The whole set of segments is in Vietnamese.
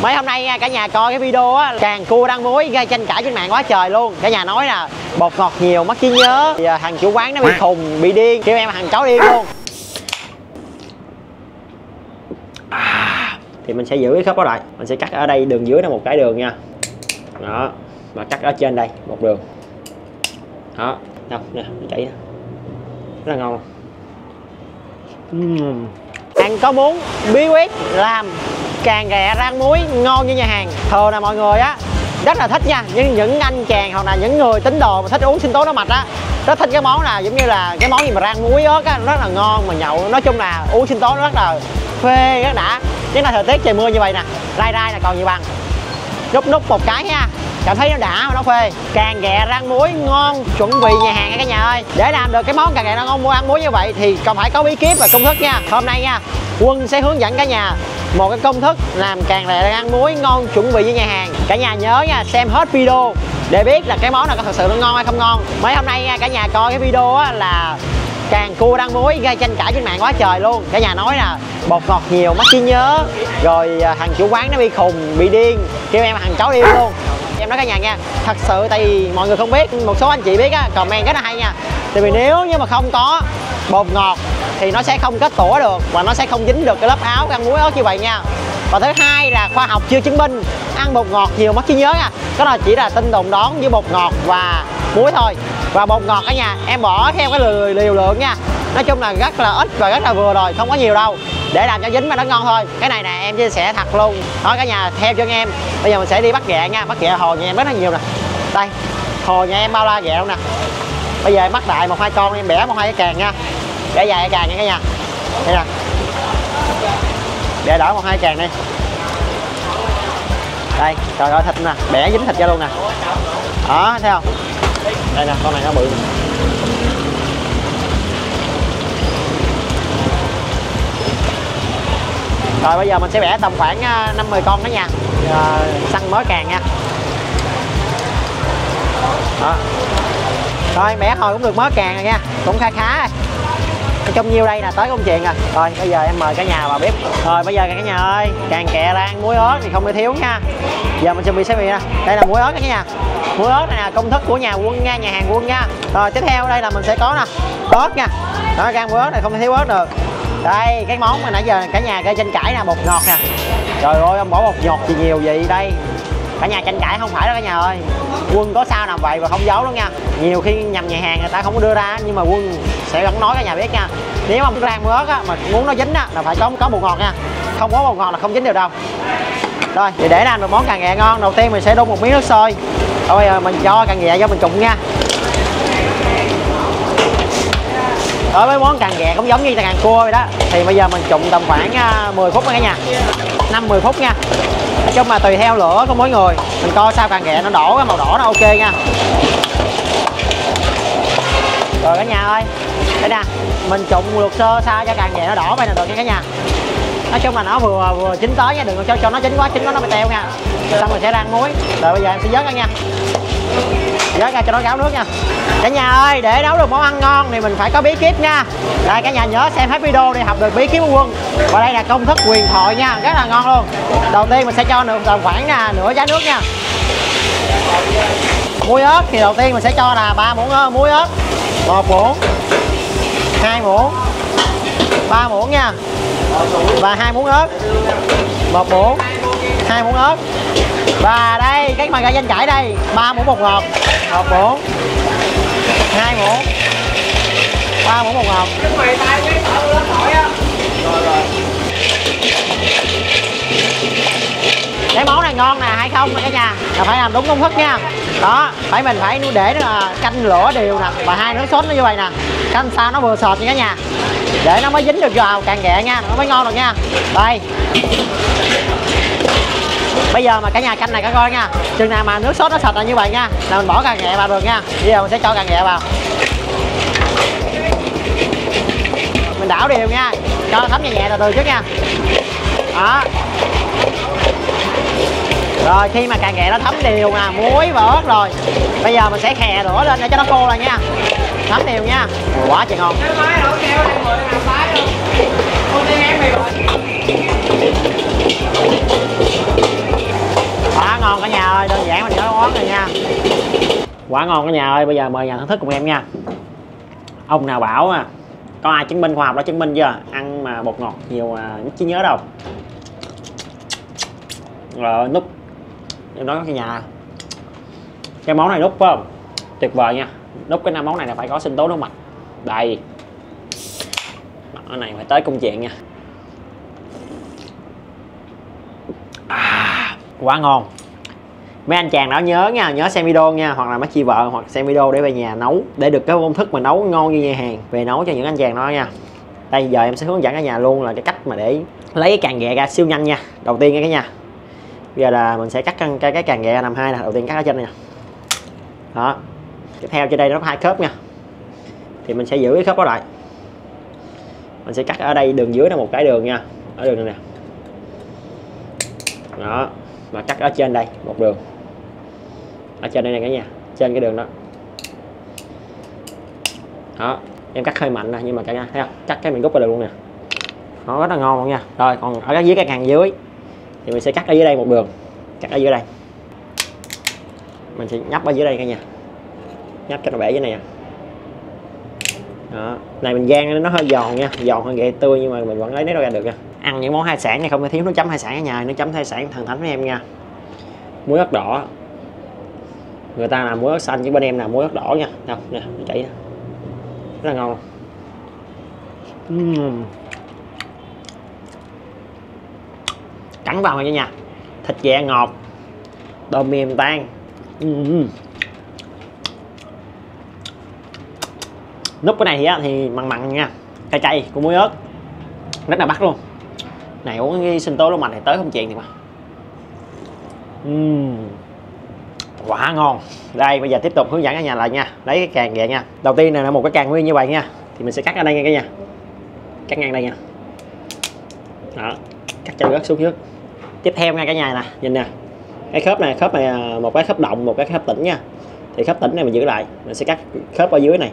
Mấy hôm nay cả nhà coi cái video á, càng cua đăng muối gây tranh cãi trên mạng quá trời luôn. Cả nhà nói là bột ngọt nhiều mất trí nhớ. Giờ thằng chủ quán nó bị khùng, bị điên, kêu em thằng chó điên luôn. Thì mình sẽ giữ cái khớp đó lại. Mình sẽ cắt ở đây đường dưới là một cái đường nha. Đó. Và cắt ở trên đây một đường. Đó. Đâu nè, chảy nè. Rất là ngon. Anh có muốn bí quyết làm càng ghẹ rang muối ngon như nhà hàng? Thường là mọi người á rất là thích nha, nhưng những anh chàng hoặc là những người tín đồ mà thích uống sinh tố đỏ mạch á rất thích cái món là giống như là cái món gì mà rang muối ớt á, rất là ngon mà nhậu. Nói chung là uống sinh tố nó rất là phê, rất đã. Chứ là thời tiết trời mưa như vậy nè, rai rai là còn gì bằng. Núp một cái nha, cảm thấy nó đã mà nó phê. Càng ghẹ rang muối ngon chuẩn vị nhà hàng nha cả nhà ơi. Để làm được cái món càng ghẹ ngon mua ăn muối như vậy thì còn phải có bí kíp và công thức nha. Hôm nay nha, Quân sẽ hướng dẫn cả nhà một cái công thức làm càng ghẹ rang muối ngon chuẩn vị với nhà hàng. Cả nhà nhớ nha, xem hết video để biết là cái món này có thật sự nó ngon hay không ngon. Mấy hôm nay cả nhà coi cái video á là càng cua đăng muối gây tranh cãi trên mạng quá trời luôn. Cả nhà nói là bột ngọt nhiều mất trí nhớ, rồi thằng chủ quán nó bị khùng, bị điên, kêu em thằng chó điên luôn. Em nói cả nhà nha, thật sự tại vì mọi người không biết, một số anh chị biết á, comment rất là hay nha. Tại vì nếu như mà không có bột ngọt thì nó sẽ không kết tủa được và nó sẽ không dính được cái lớp áo ăn muối ớt như vậy nha. Và thứ hai là khoa học chưa chứng minh ăn bột ngọt nhiều mất trí nhớ nha. Cái đó chỉ là tin đồn đoán với bột ngọt và muối thôi. Và bột ngọt cả nhà em bỏ theo cái liều lượng nha. Nói chung là rất là ít và rất là vừa rồi, không có nhiều đâu, để làm cho dính mà nó ngon thôi. Cái này nè em chia sẻ thật luôn đó cả nhà, theo chân em. Bây giờ mình sẽ đi bắt ghẹ nha. Bắt ghẹ hồ nhà em rất là nhiều nè. Đây, hồ nhà em bao la ghẹ luôn nè. Bây giờ em bắt đại 1-2 con, em bẻ 1-2 cái càng nha, để dài cái càng nha cả nhà. Đây nè, để đỡ 1-2 càng đi. Đây, trời ơi thịt nè, bẻ dính thịt ra luôn nè. Đó, thấy không? Đây nè, con này nó bự nè. Rồi bây giờ mình sẽ bẻ tầm khoảng 5-10 con đó nha. Săn mới càng nha. Đó. Rồi bẻ hồi cũng được mới càng rồi nha, cũng khá khá. Nói chung nhiêu đây là tới công chuyện rồi. Rồi bây giờ em mời cả nhà vào bếp. Rồi bây giờ cả nhà ơi, càng kẹ rang muối ớt thì không thể thiếu nha. Giờ mình chuẩn bị sẽ bị nè. Đây là muối ớt cả nhà. Muối ớt này là công thức của nhà Quân nha, nhà hàng Quân nha. Rồi tiếp theo đây là mình sẽ có nè, ớt nha. Đó, rang muối ớt này không thể thiếu ớt được. Đây cái món mà nãy giờ cả nhà gây tranh cãi nè, bột ngọt nè. Trời ơi ông bỏ bột ngọt gì nhiều vậy đây. Cả nhà tranh cãi không phải đó cả nhà ơi. Quân có sao làm vậy và không giấu đâu nha. Nhiều khi nhầm nhà hàng người ta không có đưa ra, nhưng mà Quân sẽ vẫn nói cả nhà biết nha. Nếu mà muốn rang muối ớt á, mà muốn nó dính á, là phải có bột ngọt nha. Không có bột ngọt là không dính được đâu. Rồi thì để làm được món càng ghẹ ngon, đầu tiên mình sẽ đun một miếng nước sôi. Rồi bây giờ mình cho càng ghẹ vô mình trụng nha. Đối với món càng ghẹ cũng giống như càng cua vậy đó, thì bây giờ mình trụng tầm khoảng 10 phút nha cả nhà, 5-10 phút nha. Nói chung mà tùy theo lửa của mỗi người, mình coi sao càng ghẹ nó đổ cái màu đỏ nó ok nha. Rồi cả nhà ơi, đây nè, mình trụng luộc sơ sao cho càng ghẹ nó đỏ vậy là được nha cả nhà. Nói chung là nó vừa chín tới nha, đừng cho nó chín quá nó bị teo nha. Xong rồi sẽ rang muối. Rồi bây giờ em sẽ vớt ra nha, vớt ra cho nó ráo nước nha. Cả nhà ơi, để nấu được món ăn ngon thì mình phải có bí kíp nha. Đây cả nhà nhớ xem hết video để học được bí kíp của Quân. Và đây là công thức huyền thoại nha, rất là ngon luôn. Đầu tiên mình sẽ cho được tầm khoảng nửa trái nước nha. Muối ớt thì đầu tiên mình sẽ cho là 3 muỗng muối ớt. 1 muỗng, 2 muỗng, 3 muỗng nha. Và 2 muỗng ớt. 1 muỗng, 2 muỗng ớt. Và đây cái mà gây tranh cãi đây, 3 muỗng bột ngọt. 1 muỗng, 2 muỗng, 3 muỗng bột ngọt. Cái món này ngon nè hay không cả nhà là phải làm đúng công thức nha. Đó, mình phải để là canh lửa đều nè, và 2 nước sốt nó như vậy nè, canh sao nó vừa sệt nha cả nhà, để nó mới dính được vào càng ghẹ nha, nó mới ngon được nha. Đây bây giờ mà cả nhà canh này cả coi nha, chừng nào mà nước sốt nó sệt là như vậy nha là mình bỏ càng ghẹ vào được nha. Bây giờ mình sẽ cho càng ghẹ vào, mình đảo đều nha, cho nó thấm nhẹ nhẹ từ trước nha. Đó. Rồi khi mà càng ghẹ nó thấm đều nè, muối và ớt rồi, bây giờ mình sẽ khè lửa lên để cho nó khô lại nha, thấm đều nha. Quá trời ngon. Rồi đơn giản mình nhớ món rồi nha. Quá ngon cả nhà ơi. Bây giờ mời nhà thưởng thức cùng em nha. Ông nào bảo có ai chứng minh khoa học đã chứng minh chưa, ăn mà bột ngọt nhiều mà chứ nhớ đâu. Rồi nút em nói cả nhà, cái món này nút phải không, tuyệt vời nha. Nút cái món này là phải có sinh tố nước mạch đây, cái này phải tới công chuyện nha. Quá ngon. Mấy anh chàng đó nhớ nha, nhớ xem video nha, hoặc là mấy chị vợ hoặc xem video để về nhà nấu, để được cái công thức mà nấu ngon như nhà hàng về nấu cho những anh chàng đó nha. Đây giờ em sẽ hướng dẫn cả nhà luôn là cái cách mà để lấy cái càng ghẹ ra siêu nhanh nha. Đầu tiên nha cả nhà, bây giờ là mình sẽ cắt cái càng ghẹ làm hai nè. Đầu tiên cắt ở trên này nè, đó. Tiếp theo trên đây nó có 2 khớp nha, thì mình sẽ giữ cái khớp đó lại. Mình sẽ cắt ở đây đường dưới là một cái đường nha, ở đường này nè, đó. Mà cắt ở trên đây một đường, ở trên đây này cả nhà, trên cái đường đó. Đó, em cắt hơi mạnh nè, nhưng mà cả nhà thấy không, cắt cái mình rút ra được luôn nè, nó rất là ngon luôn nha. Rồi còn ở dưới cái càng dưới thì mình sẽ cắt ở dưới đây một đường, cắt ở dưới đây, mình sẽ nhấp ở dưới đây cả nhà, nhấp cho nó bể dưới này. Đó, này mình rang nó hơi giòn nha, giòn hơn ghẹ tươi nhưng mà mình vẫn lấy nó ra được nha. Ăn những món hải sản này không thể thiếu nước chấm hải sản ở nhà, nước chấm hải sản thần thánh với em nha. Muối ớt đỏ, người ta làm muối ớt xanh chứ bên em là muối ớt đỏ nha. Đâu nè, nó chảy rất là ngon. Cắn vào nha nha, thịt ghẹ ngọt, đồ mềm tan. Nút cái này thì mặn mặn nha, cay cay của muối ớt, rất là bắt luôn. Này uống cái sinh tố nước mạch này tới không chuyện thì mà. Quá ngon. Đây bây giờ tiếp tục hướng dẫn cả nhà lại nha. Lấy cái càng ghẹ nha. Đầu tiên này là một cái càng nguyên như vậy nha, thì mình sẽ cắt ở đây nha cả nhà, cắt ngang đây nha. Đó, cắt cho rớt xuống trước. Tiếp theo nha cả nhà nè, nhìn nè, cái khớp này một cái khớp động, một cái khớp tĩnh nha. Thì khớp tĩnh này mình giữ lại, mình sẽ cắt khớp ở dưới này.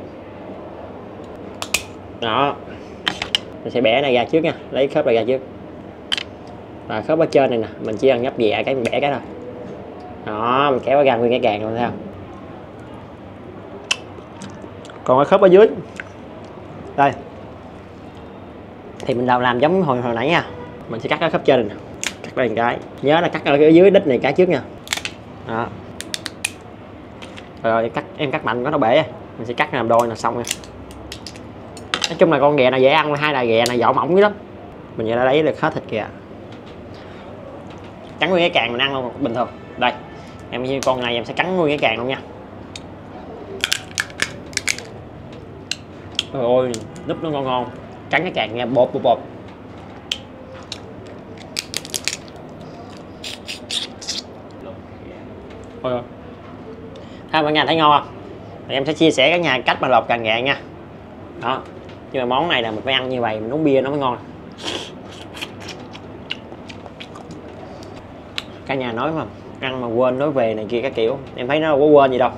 Đó, mình sẽ bẻ này ra trước nha, lấy khớp này ra trước. Và khớp ở trên này nè, mình chỉ cần nhấp nhẹ cái mình bẻ cái thôi. Đó, mình kéo ra nguyên cái càng luôn, thấy không? Còn cái khớp ở dưới đây thì mình làm giống hồi nãy nha, mình sẽ cắt cái khớp trên này nè, cắt đây một cái, nhớ là cắt ở dưới đít này cái trước nha. Đó, rồi em cắt mạnh có nó bể, mình sẽ cắt làm đôi là xong nha. Nói chung là con ghẹ này dễ ăn, hai là ghẹ này vỏ mỏng dữ lắm, mình sẽ đã lấy được hết thịt ghẹ. Cắn nguyên cái càng mình ăn luôn bình thường. Đây em như con này em sẽ cắn nguyên cái càng luôn nha. Trời ơi, núp nó ngon ngon, cắn cái càng nghe bột bột bột. Ôi, ha mọi người thấy ngon không? Thì em sẽ chia sẻ các nhà cách mà lột càng ghẹ nha. Đó, nhưng mà món này là mình phải ăn như vậy, mình uống bia nó mới ngon. Cả nhà nói mà ăn mà quên nói về này kia các kiểu, em thấy nó đâu có quên gì đâu.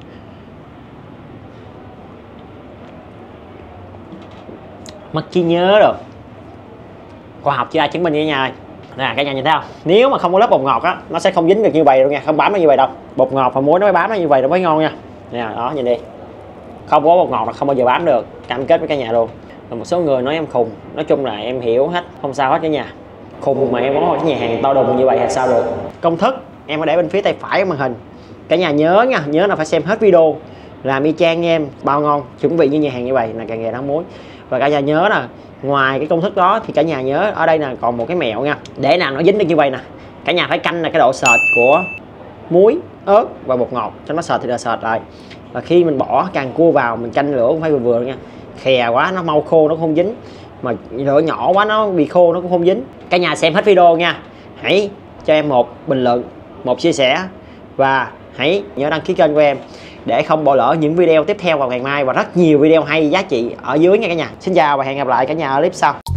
Mất trí nhớ rồi, khoa học chưa ai chứng minh với nhà. Nè cả nhà nhìn thấy không, nếu mà không có lớp bột ngọt á, nó sẽ không dính được như vậy đâu nha, không bám nó như vậy đâu. Bột ngọt và muối nó mới bám nó như vậy nó mới ngon nha. Nè đó, nhìn đi, không có bột ngọt là không bao giờ bám được, cam kết với cả nhà luôn. Và một số người nói em khùng, nói chung là em hiểu hết, không sao hết cả nhà. Khùng mà em có một cái nhà hàng to đùng như vậy là sao được. Công thức em có để bên phía tay phải màn hình, cả nhà nhớ nha, nhớ là phải xem hết video, làm y chang như em, bao ngon, chuẩn bị như nhà hàng như vậy là càng ghẹ nắng muối. Và cả nhà nhớ là ngoài cái công thức đó thì cả nhà nhớ ở đây là còn một cái mẹo nha, để nào nó dính được như vậy nè, cả nhà phải canh là cái độ sệt của muối, ớt và bột ngọt cho nó sệt thì là sệt lại. Và khi mình bỏ càng cua vào mình canh lửa cũng phải vừa vừa nha, khè quá nó mau khô nó không dính, mà lửa nhỏ quá nó bị khô nó cũng không dính. Cả nhà xem hết video nha, hãy cho em một bình luận, một chia sẻ và hãy nhớ đăng ký kênh của em để không bỏ lỡ những video tiếp theo vào ngày mai và rất nhiều video hay giá trị ở dưới nha cả nhà. Xin chào và hẹn gặp lại cả nhà ở clip sau.